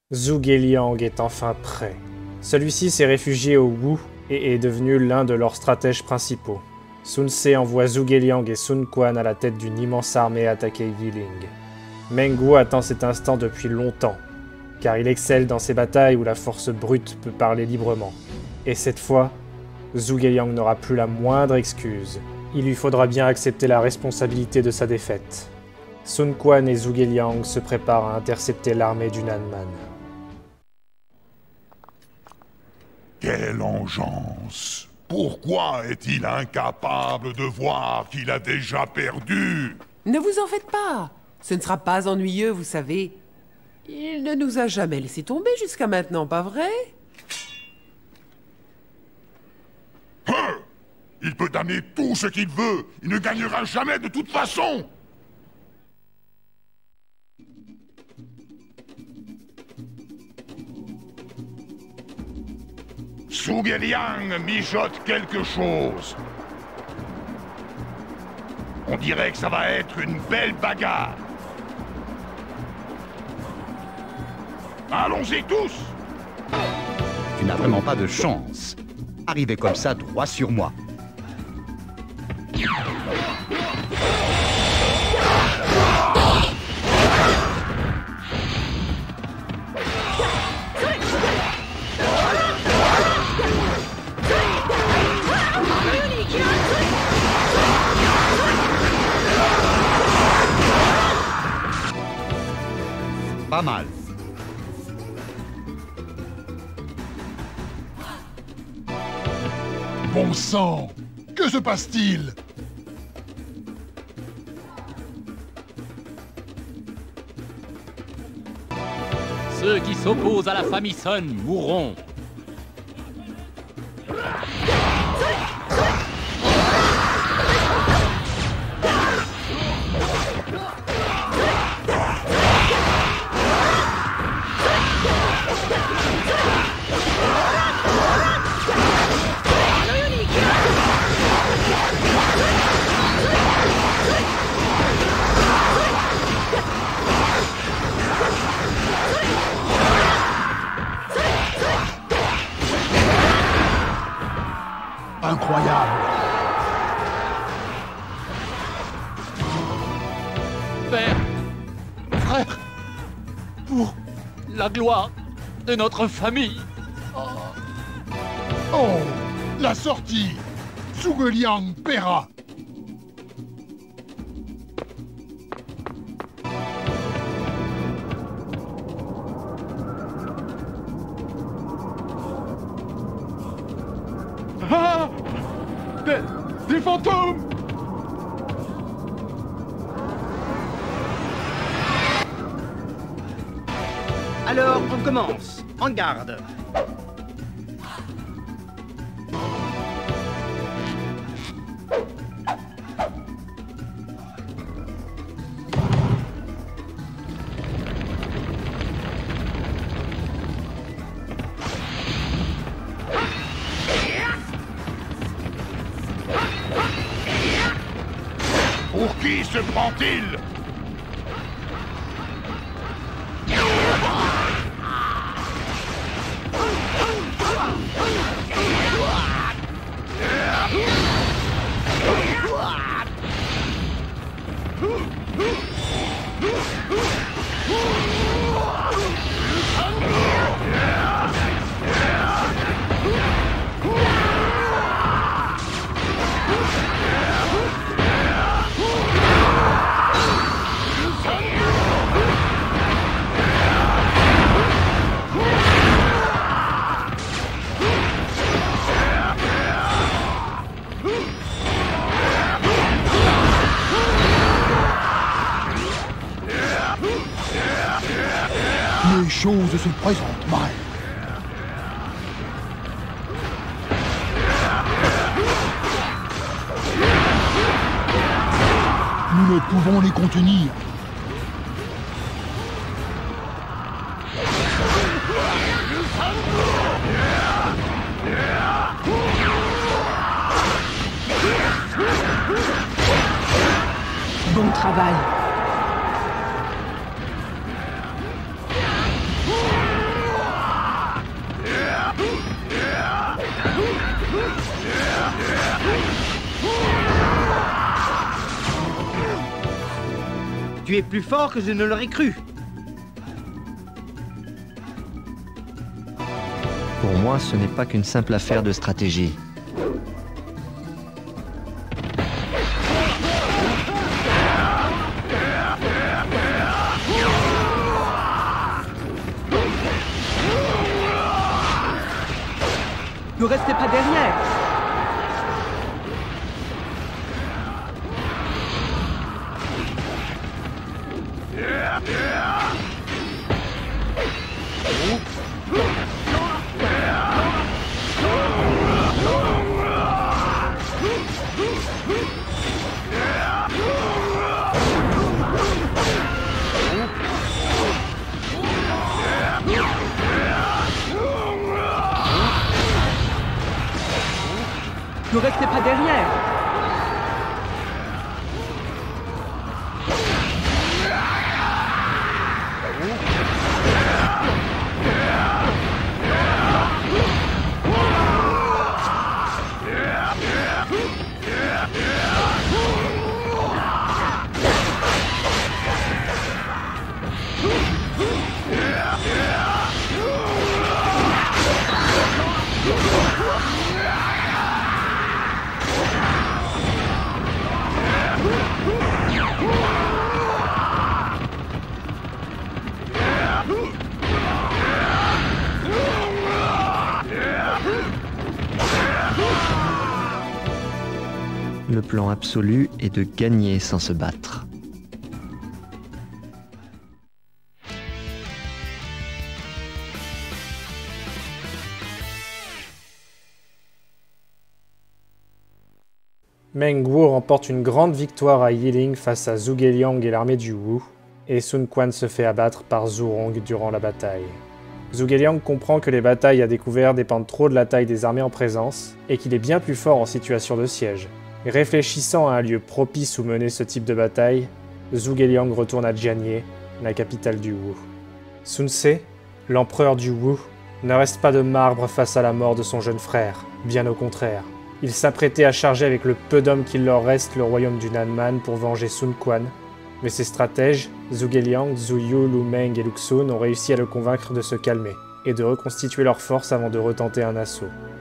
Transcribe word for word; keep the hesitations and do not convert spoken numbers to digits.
Zhuge Liang est enfin prêt. Celui-ci s'est réfugié au Wu et est devenu l'un de leurs stratèges principaux. Sun Ce envoie Zhuge Liang et Sun Quan à la tête d'une immense armée attaquer Yiling. Meng Huo attend cet instant depuis longtemps, car il excelle dans ces batailles où la force brute peut parler librement. Et cette fois, Zhuge Liang n'aura plus la moindre excuse. Il lui faudra bien accepter la responsabilité de sa défaite. Sun Quan et Zhuge Liang se préparent à intercepter l'armée du Nanman. Quelle engeance! Pourquoi est-il incapable de voir qu'il a déjà perdu? Ne vous en faites pas. Ce ne sera pas ennuyeux, vous savez. Il ne nous a jamais laissé tomber jusqu'à maintenant, pas vrai? Hein? Il peut amener tout ce qu'il veut. Il ne gagnera jamais de toute façon. Zhuge Liang mijote quelque chose. On dirait que ça va être une belle bagarre. Allons-y tous! Tu n'as vraiment pas de chance. Arriver comme ça droit sur moi. Pas mal. Bon sang! Que se passe-t-il? Ceux qui s'opposent à la famille Sun mourront. Incroyable! Père, frère, pour la gloire de notre famille. Oh! La sortie! Zhuge Liang paiera! Ah! Des, des fantômes! Alors, on commence. En garde. Pour qui se prend-il? Les choses se présentent mal. Nous ne pouvons les contenir. Bon travail. Tu es plus fort que je ne l'aurais cru. Pour moi, ce n'est pas qu'une simple affaire de stratégie. Ne restez pas derrière. Ne restez pas derrière. Le plan absolu est de gagner sans se battre. Meng Huo remporte une grande victoire à Yiling face à Zhuge Liang et l'armée du Wu, et Sun Quan se fait abattre par Zhu Rong durant la bataille. Zhuge Liang comprend que les batailles à découvert dépendent trop de la taille des armées en présence, et qu'il est bien plus fort en situation de siège. Réfléchissant à un lieu propice où mener ce type de bataille, Zhuge Liang retourne à Jianye, la capitale du Wu. Sun Ce, l'empereur du Wu, ne reste pas de marbre face à la mort de son jeune frère, bien au contraire. Il s'apprêtait à charger avec le peu d'hommes qu'il leur reste le royaume du Nanman pour venger Sun Quan, mais ses stratèges, Zhuge Liang, Zhu Yu, Lu Meng et Lu Xun ont réussi à le convaincre de se calmer, et de reconstituer leurs forces avant de retenter un assaut.